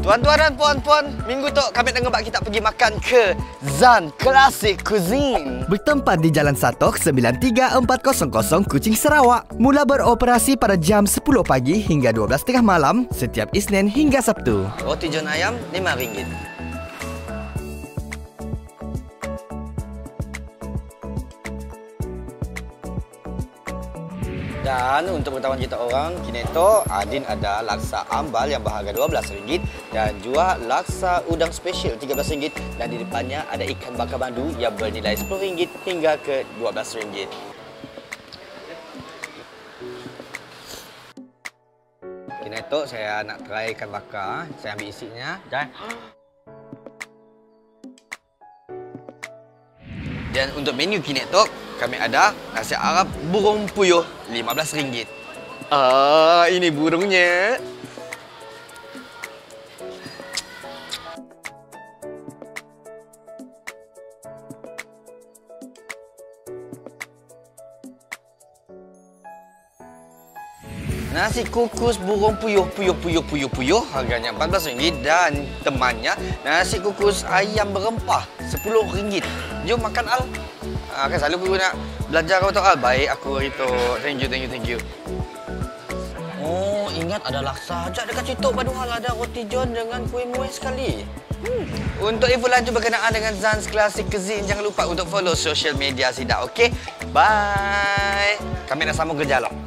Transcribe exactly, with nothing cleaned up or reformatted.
Tuan-tuan dan puan-puan, minggu tu kami nak ngebak kita pergi makan ke Zan Classic Cuisine. Bertempat di Jalan Satok sembilan tiga empat kosong kosong Kuching, Sarawak. Mula beroperasi pada jam sepuluh pagi hingga dua belas tiga puluh malam setiap Isnin hingga Sabtu. Roti john ayam lima ringgit. Dan untuk pengetahuan kita orang, kini tu Adin ada laksa ambal yang berharga dua belas ringgit dan juga laksa udang special tiga belas ringgit, dan di depannya ada ikan bakar madu yang bernilai sepuluh ringgit hingga ke dua belas ringgit. Kini tu saya nak try ikan bakar, saya ambil isinya dan Dan untuk menu kini tu kami ada nasi Arab burung puyuh lima belas ringgit. Ah, ini burungnya. Nasi kukus burung puyuh, puyuh, puyuh, puyuh, puyuh harganya empat belas ringgit, dan temannya nasi kukus ayam berempah sepuluh ringgit. Jom makan Al. Ah, kan selalu aku nak belajar kau tahu Al. Baik aku hari tu. Thank you, thank you, thank you. Oh, ingat ada laksa ajak dekat situ. Padahal ada roti john dengan kuih muih sekali. Hmm. Untuk info lanjut berkenaan dengan Zan's Classic Cuisine, jangan lupa untuk follow social media Sidak, okey? Bye. Kami nak sambung kerja lah.